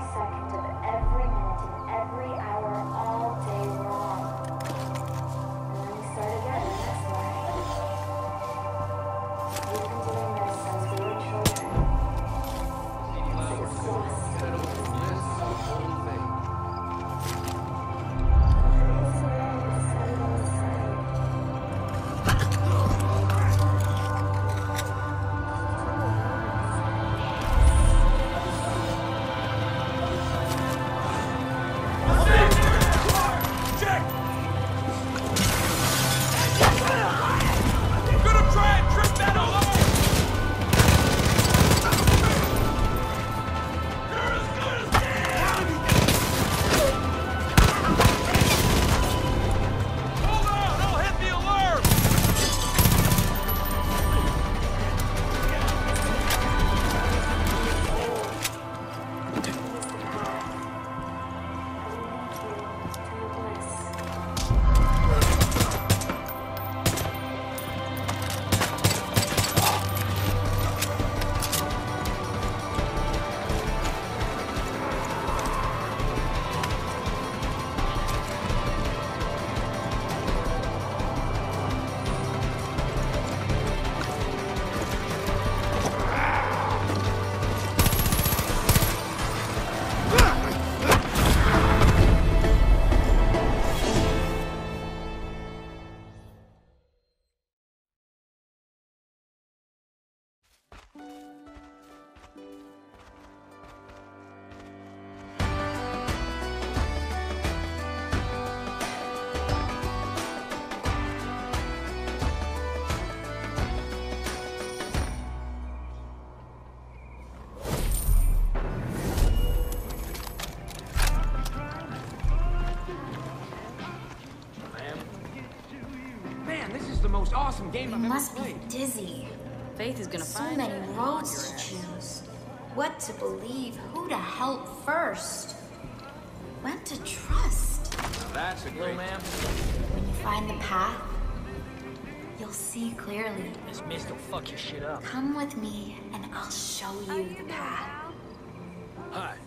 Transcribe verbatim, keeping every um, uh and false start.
second of every minute and every hour all day long. And then we start again the next morning. We've been doing this since we were children. It's exhausting. Most awesome game You I've ever must be played. dizzy. Faith is gonna So find many you. roads to choose. What to believe, who to help first. When to trust. That's a great man. When you find the path, you'll see clearly. This mist will fuck your shit up. Come with me and I'll show you the path. Hi.